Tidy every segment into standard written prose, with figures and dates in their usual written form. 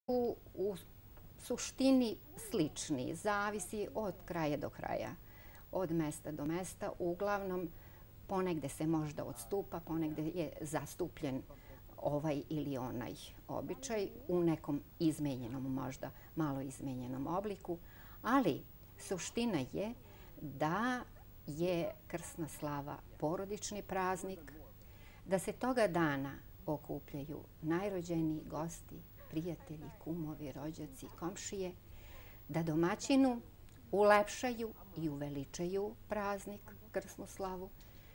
u suštini slični, zavisi od kraja do kraja, od mesta do mesta. Uglavnom, ponegde se možda odstupa, ponegde je zastupljen ovaj ili onaj običaj u nekom izmenjenom, možda malo izmenjenom obliku, ali suština je da je krsna slava porodični praznik, da se toga dana okupljaju najrođeniji gosti, prijatelji, kumovi, rođaci, komšije, da domaćinu ulepšaju i uveličaju praznik, krsnu slavu,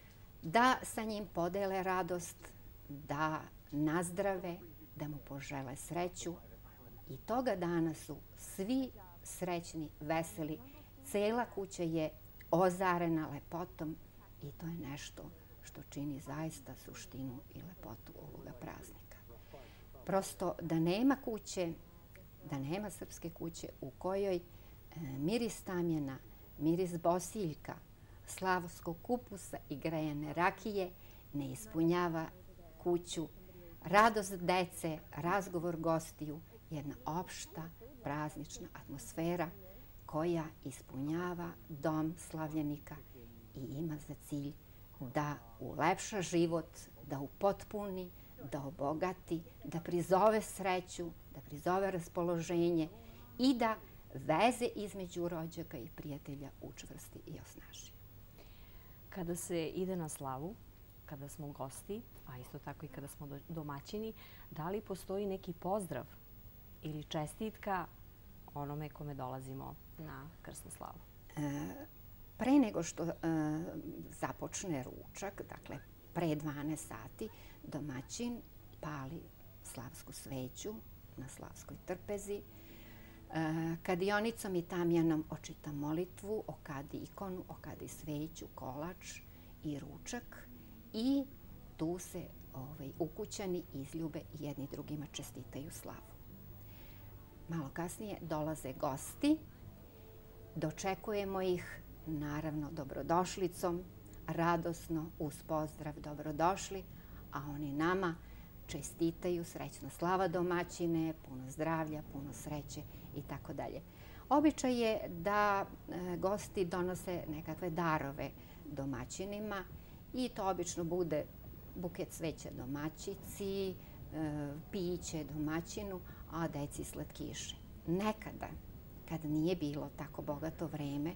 da sa njim podele radost, da nazdrave, da mu požele sreću i toga dana su svi srećni, veseli, cela kuća je ozarena lepotom i to je nešto što čini zaista suštinu i lepotu ovoga praznika. Prosto da nema kuće, da nema srpske kuće u kojoj miris tamjana, miris bosiljka, slavskog kupusa i grejane rakije ne ispunjava kuću, radost dece, razgovor gostiju, jedna opšta praznična atmosfera koja ispunjava dom slavljenika i ima za cilj da ulepša život, da upotpuni, da obogati, da prizove sreću, da prizove raspoloženje i da veze između rođaka i prijatelja učvrsti i osnaži. Kada se ide na slavu, kada smo gosti, a isto tako i kada smo domaćini, da li postoji neki pozdrav ili čestitka onome kome dolazimo na krsnu slavu? Pre nego što započne ručak, dakle pre 12 sati, domaćin pali slavsku sveću na slavskoj trpezi, kadionicom i tamjanom očita molitvu, okadi ikonu, okadi sveću, kolač i ručak i tu se ukućani izljube i jedni drugima čestitaju slavu. Malo kasnije dolaze gosti, dočekujemo ih naravno dobrodošlicom, radosno uz pozdrav dobrodošli, a oni nama čestitaju srećna slava domaćine, puno zdravlja, puno sreće i tako dalje. Običaj je da gosti donose nekakve darove domaćinima i to obično bude buket cveća domaćici, piće domaćinu, a deci slatkiše. Nekada, kad nije bilo tako bogato vreme,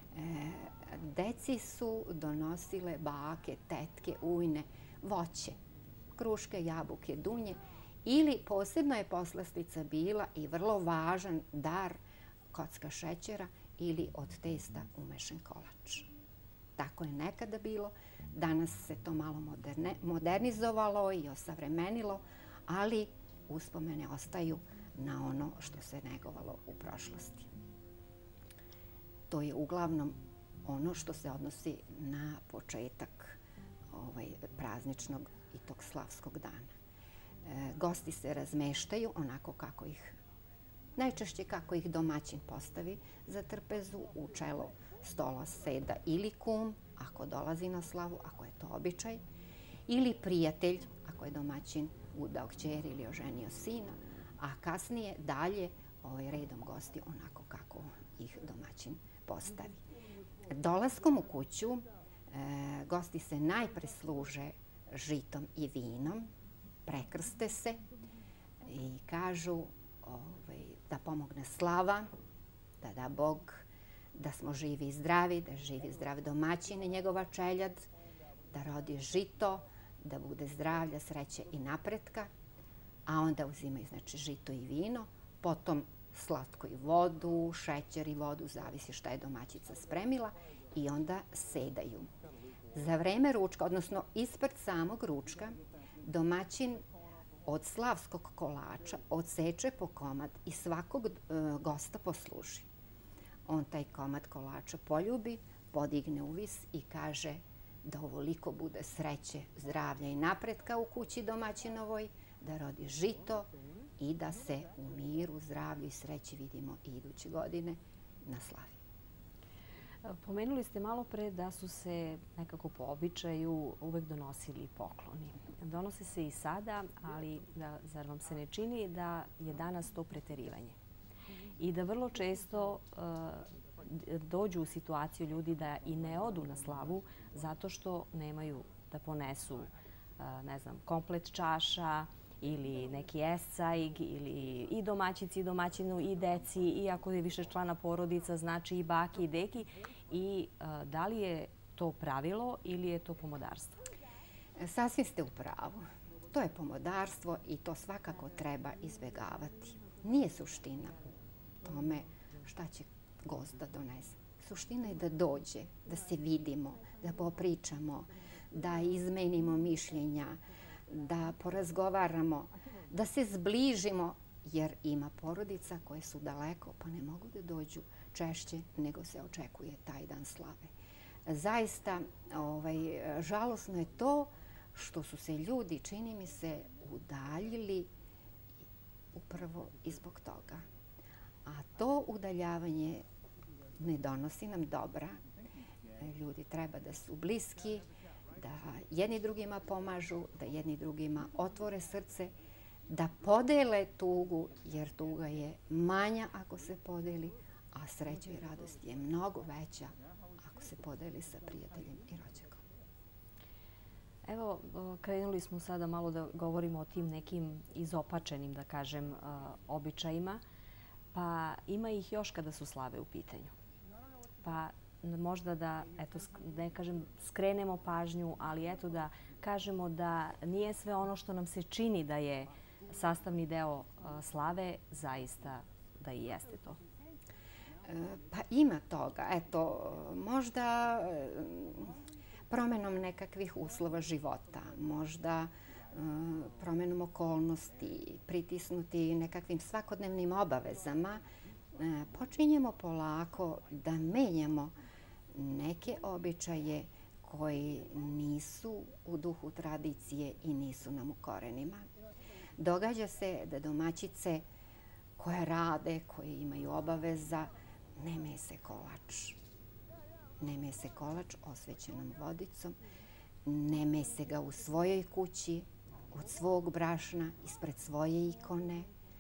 deci su donosile bake, tetke, ujne, voće, kruške, jabuke, dunje ili posebno je poslastica bila i vrlo važan dar kocka šećera ili od testa umešan kolač. Tako je nekada bilo, danas se to malo modernizovalo i osavremenilo, ali uspomene ostaju na ono što se negovalo u prošlosti. To je uglavnom ono što se odnosi na početak prazničnog i tog slavskog dana. Gosti se razmeštaju onako kako ih, najčešće kako ih domaćin postavi za trpezu, u čelo stola seda ili kum, ako dolazi na slavu, ako je to običaj, ili prijatelj, ako je domaćin udao kćer ili oženio sina, a kasnije dalje redom gosti onako kako ih domaćin postavi. Dolaskom u kuću gosti se najpre služe žitom i vinom, prekrste se i kažu da pomogne slava, da da Bog, da smo živi i zdravi, da živi zdrav domaćin i njegova čeljad, da rodi žito, da bude zdravlja, sreće i napretka, a onda uzimaju znači žito i vino, potom slatko i vodu, šećer i vodu, zavisi šta je domaćica spremila i onda sedaju. Za vreme ručka, odnosno ispred samog ručka, domaćin od slavskog kolača odseče po komad i svakog gosta posluži. On taj komad kolača poljubi, podigne u vis i kaže da ovoliko bude sreće, zdravlja i napretka u kući domaćinovoj, da rodi žito i da se u miru, zdravlju i sreći vidimo i iduće godine na slavi. Pomenuli ste malo pre da su se nekako po običaju uvek donosili pokloni. Donose se i sada, ali zar vam se ne čini da je danas to preterivanje? I da vrlo često dođu u situaciju ljudi da i ne odu na slavu zato što nemaju da ponesu, ne znam, komplet čaša ili neki escajg ili i domaćici, i domaćinu, i deci, i ako je više člana porodica, znači i baki i deki. I da li je to pravilo ili je to pomodarstvo? Sasvim ste u pravu. To je pomodarstvo i to svakako treba izbjegavati. Nije suština u tome šta će gost da donese. Suština je da dođe, da se vidimo, da popričamo, da izmenimo mišljenja, da porazgovaramo, da se zbližimo, jer ima porodica koje su daleko pa ne mogu da dođu češće nego se očekuje taj dan slave. Zaista žalosno je to što su se ljudi, čini mi se, udaljili upravo i zbog toga. A to udaljavanje ne donosi nam dobra. Ljudi treba da su bliski, da jedni drugima pomažu, da jedni drugima otvore srce, da podele tugu, jer tuga je manja ako se podeli, a sreća i radost je mnogo veća ako se podeli sa prijateljem i rođakom. Evo, krenuli smo sada malo da govorimo o tim nekim izopačenim, da kažem, običajima. Pa ima ih još kada su slave u pitanju. Pa možda da, eto, ne kažem skrenemo pažnju, ali eto da kažemo da nije sve ono što nam se čini da je sastavni deo slave, zaista da i jeste to. Pa ima toga. Eto, možda promenom nekakvih uslova života, možda promenom okolnosti, pritisnuti nekakvim svakodnevnim obavezama, počinjemo polako da menjamo neke običaje koji nisu u duhu tradicije i nisu nam u korenima. Događa se da domaćice koje rade, koje imaju obaveza, ne mese kolač. Ne mese kolač osvećenom vodicom, ne mese ga u svojoj kući, od svog brašna, ispred svoje ikone,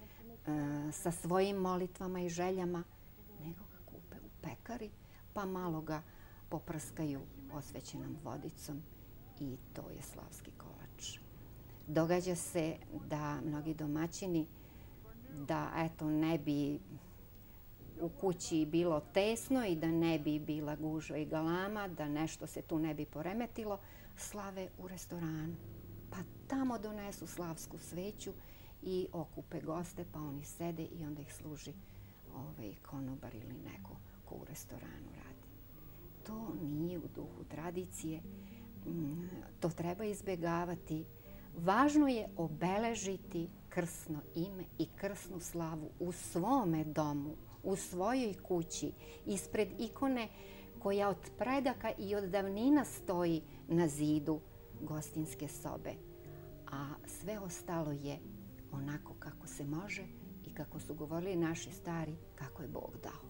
sa svojim molitvama i željama, nego ga kupe u pekari, pa malo ga poprskaju osvećenom vodicom i to je slavski kolač. Događa se da mnogi domaćini, da eto ne bi u kući bilo tesno i da ne bi bila gužva i galama, da nešto se tu ne bi poremetilo, slave u restoranu. Pa tamo donesu slavsku sveću i okupe goste, pa oni sede i onda ih služi konobar ili neko ko u restoranu radi. To nije u duhu tradicije, to treba izbjegavati. Važno je obeležiti krsno ime i krsnu slavu u svome domu, u svojoj kući, ispred ikone koja od predaka i od davnina stoji na zidu gostinske sobe. A sve ostalo je onako kako se može i kako su govorili naši stari, kako je Bog dao.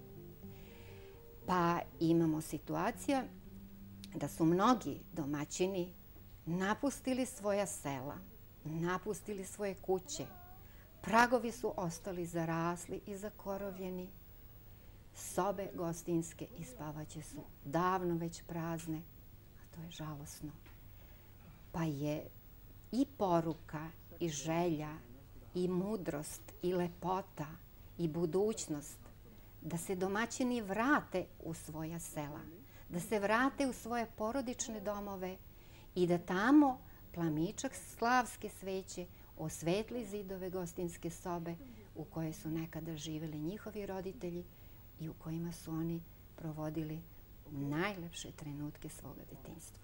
Pa imamo situacija da su mnogi domaćini napustili svoja sela, napustili svoje kuće. Pragovi su ostali zarasli i zakorovljeni. Sobe gostinske i spavaće su davno već prazne, a to je žalosno. Pa je i poruka, i želja, i mudrost, i lepota, i budućnost da se domaćini vrate u svoja sela, da se vrate u svoje porodične domove i da tamo plamičak slavske sveće osvetli zidove gostinske sobe u kojoj su nekada živjeli njihovi roditelji i u kojima su oni provodili najlepše trenutke svoga detinjstva.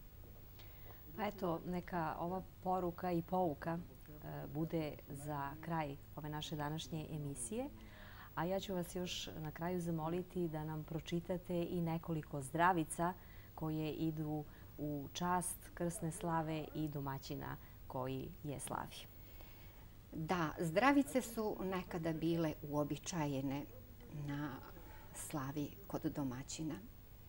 Pa eto, neka ova poruka i pouka bude za kraj ove naše današnje emisije. A ja ću vas još na kraju zamoliti da nam pročitate i nekoliko zdravica koje idu u čast krsne slave i domaćina koji je slavi. Da, zdravice su nekada bile uobičajene na slavi kod domaćina.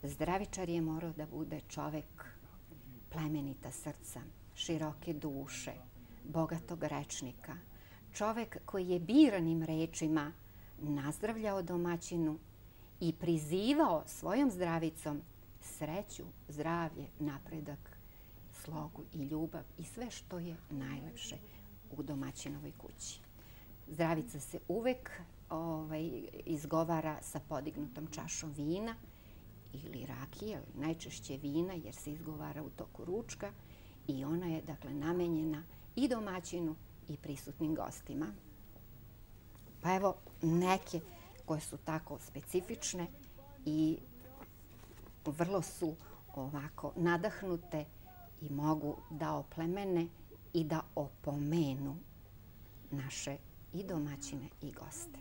Zdravičar je morao da bude čovek plemenita srca, široke duše, bogatog rečnika. Čovek koji je biranim rečima nazdravljao domaćinu i prizivao svojom zdravicom sreću, zdravlje, napredak, slogu i ljubav i sve što je najlepše u domaćinovoj kući. Zdravica se uvek izgovara sa podignutom čašom vina ili rakije, ali najčešće vina jer se izgovara u toku ručka i ona je dakle namenjena i domaćinu i prisutnim gostima. Pa evo neke koje su tako specifične i vrlo su ovako nadahnute i mogu da oplemene i da opomenu naše i domaćine i goste.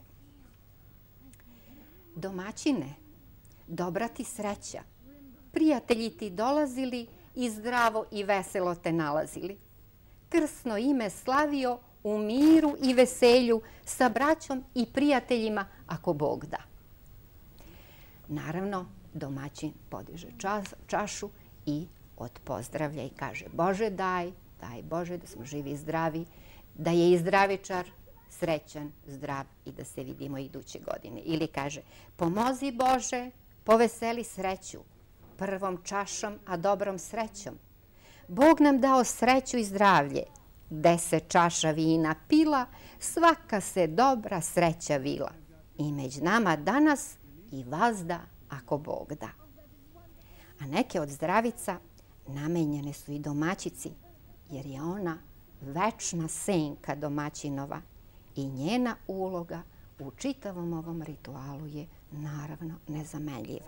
Domaćine, dobra ti sreća, prijatelji ti dolazili i zdravo i veselo te nalazili. Krsno ime slavio u miru i veselju sa braćom i prijateljima ako Bog da. Naravno, domaćin podiže čašu i odpozdravlja i kaže Bože daj Bože da smo živi i zdravi, da je i zdravičar srećan, zdrav i da se vidimo iduće godine. Ili kaže pomozi Bože, poveseli sreću, prvom čašom, a dobrom srećom. Bog nam dao sreću i zdravlje, 10 čaša vina pila, svaka se dobra sreća vila. I među nama danas i vazda ako Bog da. A neke od zdravica namenjene su i domaćici, jer je ona večna senka domaćinova i njena uloga u čitavom ovom ritualu je naravno nezamenljiva.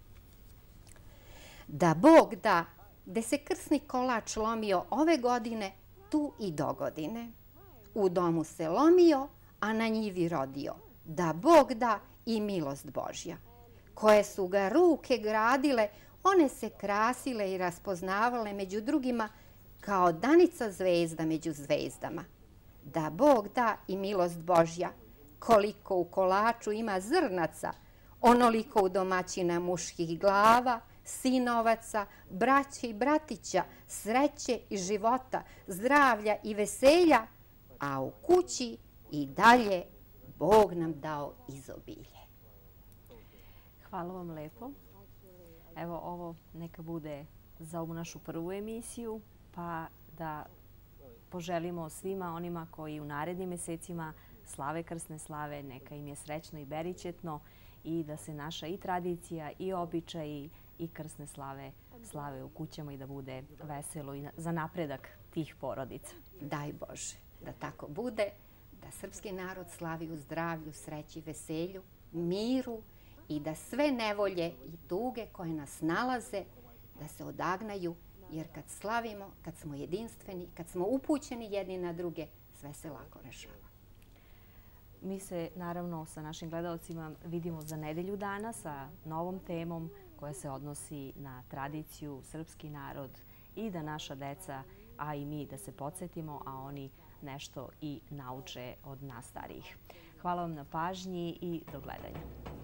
Da Bog da, gde se krsni kolač lomio ove godine, tu i dogodine. U domu se lomio, a na njivi rodio. Da Bog da i milost Božja. Koje su ga ruke gradile, one se krasile i raspoznavale među drugima kao danica zvezda među zvezdama. Da Bog da i milost Božja, koliko u kolaču ima zrnaca, onoliko u domaćina muških glava, sinovaca, braće i bratića, sreće i života, zdravlja i veselja, a u kući i dalje Bog nam dao izobilje. Hvala vam lepo. Evo ovo neka bude za ovu našu prvu emisiju, pa da poželimo svima onima koji u narednim mesecima slave krsne slave, neka im je srećno i beričetno i da se naša i tradicija i običaji i krsne slave u kućama i da bude veselo i za napredak tih porodica. Daj Bože da tako bude, da srpski narod slavi u zdravlju, sreći, veselju, miru i da sve nevolje i tuge koje nas nalaze da se odagnaju, jer kad slavimo, kad smo jedinstveni, kad smo upućeni jedni na druge, sve se lako rešava. Mi se naravno sa našim gledalcima vidimo za nedelju dana sa novom temom koja se odnosi na tradiciju, srpski narod i da naša deca, a i mi da se podsjetimo, a oni nešto i nauče od nas starijih. Hvala vam na pažnji i do gledanja.